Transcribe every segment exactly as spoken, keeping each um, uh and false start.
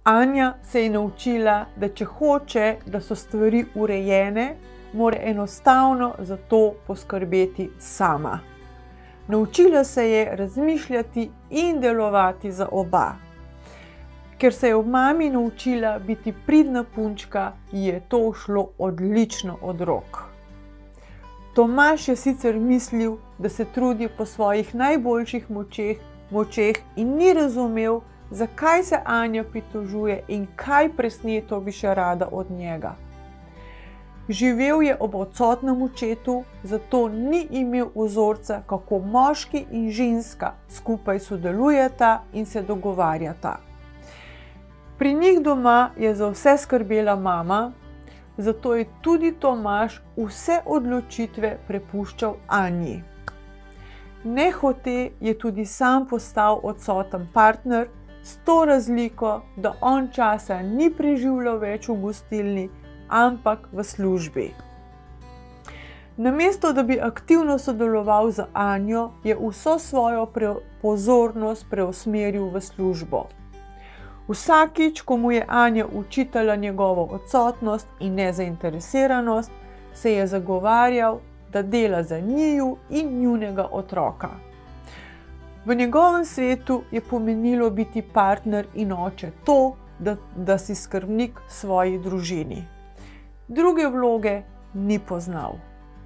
Anja se je naučila, da če hoče, da so stvari urejene, mora enostavno za to poskrbeti sama. Naučila se je razmišljati in delovati za oba. Ker se je ob mami naučila biti pridna punčka, ji je to šlo odlično od rok. Tomaž je sicer mislil, da se trudi po svojih najboljših močeh, močeh in ni razumel, zakaj se Anja pritožuje in kaj presneto bi še rada od njega. Živel je ob odsotnem očetu, zato ni imel vzorca, kako moški in ženska skupaj sodelujeta in se dogovarjata. Pri njih doma je za vse skrbela mama, zato je tudi Tomaž vse odločitve prepuščal Anji. Nehote je tudi sam postal odsoten partner, s to razliko, da on časa ni preživljal več v gostilni, ampak v službi. Namesto da bi aktivno sodeloval z Anjo, je vso svojo pre- pozornost preusmeril v službo. Vsakič, ko mu je Anja učitala njegovo odsotnost in nezainteresiranost, se je zagovarjal, da dela za njiju in njunega otroka. V njegovem svetu je pomenilo biti partner in oče to, da, da si skrbnik svoji družini. Druge vloge ni poznal.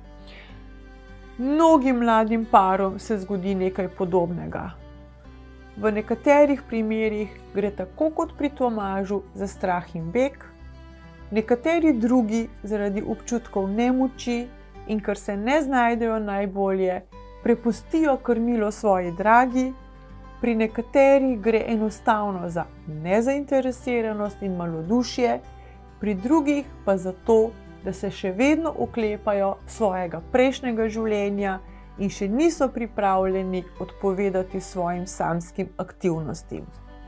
Mnogim mladim parom se zgodi nekaj podobnega. V nekaterih primerih gre tako kot pri Tomažu za strah in beg, nekateri drugi zaradi občutkov nemoči in ker se ne znajdejo najbolje, prepustijo krmilo svoji dragi, pri nekaterih gre enostavno za nezainteresiranost in malodušje, pri drugih pa zato, da se še vedno oklepajo svojega prejšnjega življenja in še niso pripravljeni odpovedati svojim samskim aktivnostim.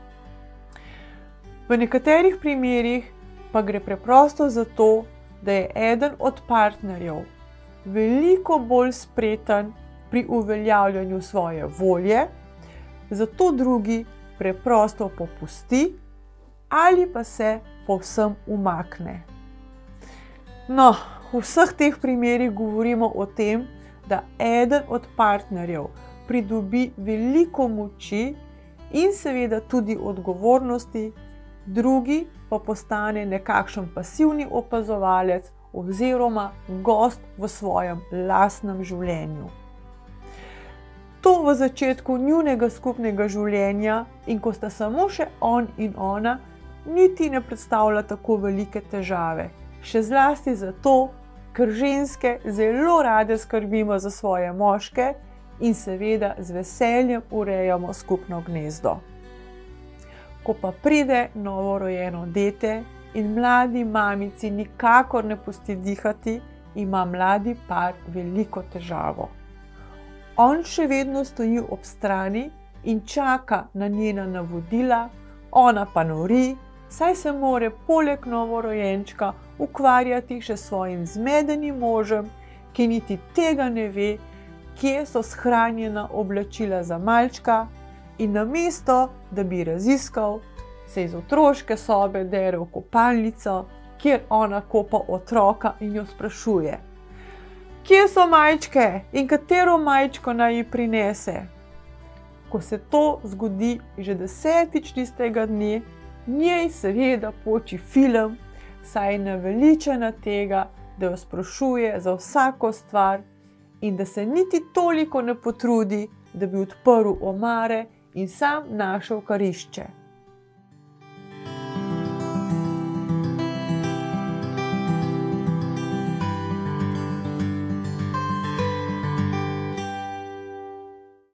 V nekaterih primerih pa gre preprosto za to, da je eden od partnerjev veliko bolj spreten pri uveljavljanju svoje volje, zato drugi preprosto popusti ali pa se povsem umakne. No, v vseh teh primerih govorimo o tem, da eden od partnerjev pridobi veliko moči in seveda tudi odgovornosti, drugi pa postane nekakšen pasivni opazovalec oziroma gost v svojem lastnem življenju. To v začetku njunega skupnega življenja in ko sta samo še on in ona, niti ne predstavlja tako velike težave. Še zlasti zato, ker ženske zelo rade skrbimo za svoje moške in seveda z veseljem urejamo skupno gnezdo. Ko pa pride novorojeno dete in mladi mamici nikakor ne pusti dihati, ima mladi par veliko težavo. On še vedno stoji ob strani in čaka na njena navodila, ona pa nori, saj se more poleg novorojenčka ukvarjati še s svojim zmedenim možem, ki niti tega ne ve, kje so shranjena oblačila za malčka, in namesto, da bi raziskal, se iz otroške sobe dere v kopalnico, kjer ona kopa otroka in jo sprašuje: "Kje so majčke in katero majčko naj ji prinese?" Ko se to zgodi že desetič tistega dne, njej seveda poči film, saj je naveličana tega, da jo sprašuje za vsako stvar in da se niti toliko ne potrudi, da bi odprl omare in sam našel karišče.